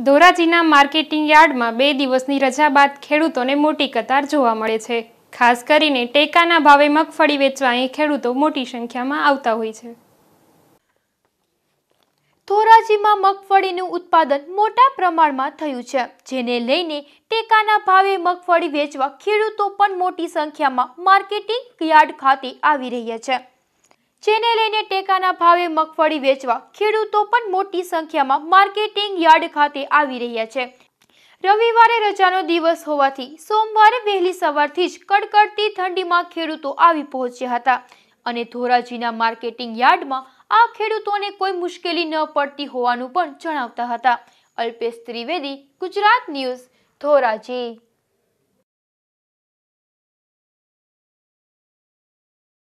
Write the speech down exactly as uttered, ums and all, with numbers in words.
ધોરાજીના marketing યાર્ડમાં બે દિવસની રજા બાદ ખેડૂતોને મોટી કતાર જોવા મળે છે। ખાસ કરીને ટેકાના ભાવે મગફળી વેચવા અહીં ખેડૂતો મોટી સંખ્યામાં આવતા હોય છે। ધોરાજીમાં મગફળીનું ઉત્પાદન મોટા પ્રમાણમાં થયું છે, જેને લઈને ટેકાના ભાવે મગફળી વેચવા ખેડૂતો પણ મોટી સંખ્યામાં માર્કેટિંગ યાર્ડ ખાતે આવી રહ્યા છે। જેને લઈને ટેકાના ભાવે મગફળી વેચવા ખેડૂતો પણ મોટી સંખ્યામાં માર્કેટિંગ યાર્ડ ખાતે આવી રહ્યા છે। રવિવારે રજાનો દિવસ હોવાથી સોમવારે વહેલી સવારથી જ કડકડતી ઠંડીમાં ખેડૂતો આવી પહોંચ્યા હતા અને ધોરાજીના માર્કેટિંગ યાર્ડમાં આ ખેડૂતોને કોઈ મુશ્કેલી ન પડતી હોવાનું પણ જણાવતા હતા। અલ્પેશ ત્રિવેદી, ગુજરાત ન્યૂઝ, ધોરાજી।